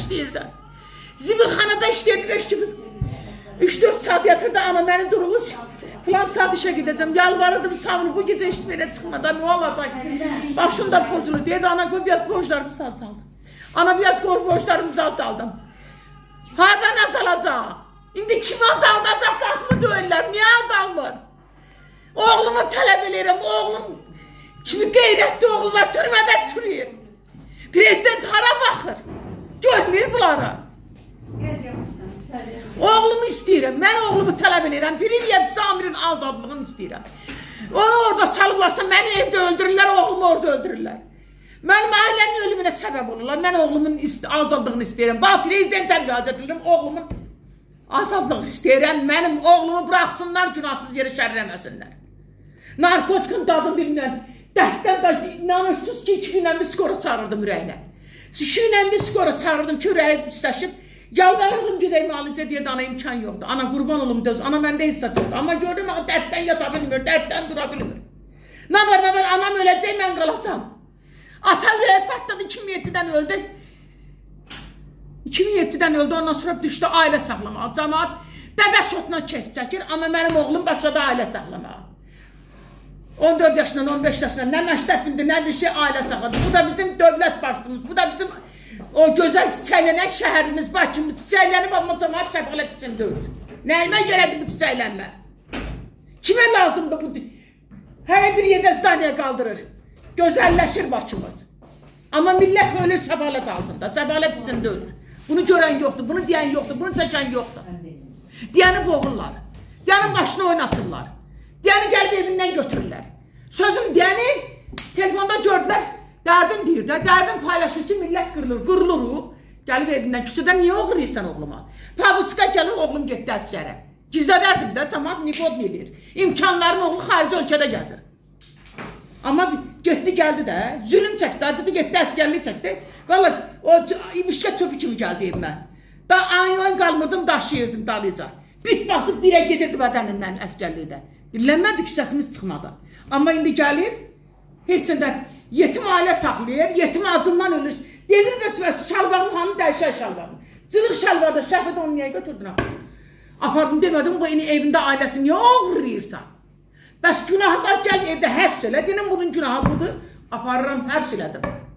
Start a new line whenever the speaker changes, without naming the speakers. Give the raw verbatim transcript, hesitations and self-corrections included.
işləyirdi. Zibilxanada işləyirdi, üç dörd saat yatırdı, ana məni durğuz, filan saat işə gedəcəm, yalvarırdım, Samir, bu gecə iş verə çıxmadan, ne olacaq? Başım da pozulur, deyirdi, ana qoy, biraz borclarımızı azaldım. Ana, biraz qoy, borclarımızı azaldım. Hardan azalacaq? İndi kim azaldacaq, qatmı döyürlər, niyə azalmır? Oğlumu tələb edirəm, oğlum kimi qeyrətli oğullar türmədə çürüyür. Prezident hara baxır? Görmür bunlara. Oğlumu istəyirəm, mən oğlumu tələb edirəm, Priviyev Samirin azadlığını istəyirəm. Onu orada salıblarsa, məni evdə öldürürlər, oğlumu orada öldürürlər. Mənim ailənin ölümünə səbəb olurlar, mən oğlumun azadlığını istəyirəm. Bax, prezidentə müraciət edirəm, oğlumun azadlığını istəyirəm, mənim oğlumu bıraxsınlar, günahsız yeri şərrləməsinlər. Narkotikın dadı bilmən, dərddən da inanırsınız ki, iki gündən bir skora çağırırdım ürəyinə. İki gündən bir skora çağırırdım ki, ürəyi üstləşib, yalvarırdım gedək müalicə deyirdi, ana imkan yoxdur. Ana qurban olum döz, ana məndə hissat yoxdur. Amma gördüm, dərddən yata bilmir, dərddən dura bilmir. Nə var, nə var, anam öləcək, mən qalacam. Ata ürəyi partladı, iki min yeddidən öldü. iki min yeddidən öldü, ondan sonra düşdü ailə saxlamağa. Cəmaat dədə şotla keyf çəkir, amma mənim oğlum başladı ailə saxlamağa. on dörd yaşından, on beş yaşından nə məktəb bildi, nə bir şey ailə saxladı. Bu da bizim dövlət başımız, bu da bizim o gözəl çiçəklənən şəhərimiz, Bakımız çiçəklənib, amma cəmaat səfalət içində ölür. Nəyimə görədir bu çiçəklənmə? Kimə lazımdır bu? Hər bir yerdə zdaniya qaldırır. Gözəlləşir Bakımız. Amma millət ölür səfalət altında, səfalət içində ölür. Bunu görən yoxdur, bunu deyən yoxdur, bunu çəkən yoxdur. Deyəni boğurlar, deyəni başını oynatırlar, deyəni gəlib evindən götürürlər. Sözün deyəni telefonda gördülər, dərdin deyir də, dərdin paylaşır ki, millət qırılır, qırılır, gəlib evindən, küsüdən niyə oğurlayırsan oğluma? Pavuska gəlir, oğlum getdi əsgərə. Gizlədərdim də, cəmaat niqod bilir. İmkanların oğlu xarici ölkədə gəzir. Amma getdi, gəldi də, zülüm çəkdi, acıdı, getdi, əsgərlik çəkdi. Valla, o imişkət çöpü kimi gəldi evimə. Da ayın qalmırdım, daşıyırdım dalıca. Bit basıb birə gedirdi bədənindən əsgərlikdə. Dinlənmədi ki, səsimiz çıxmadı. Amma indi gəlir, hissədən yetim ailə saxlayır, yetim acından ölür. Demir götürməsi, şalvarın hanı dəyişər şalvarını. Cılıq şalvarda, şəhbədə onu niyə götürdün? Apardım demədim, bu evində ailəsi niyə oğurlayırsan? Bəs günahı var, gəl evdə həbs elə, dedim bunun günahı budur, aparıram, həbs elədim.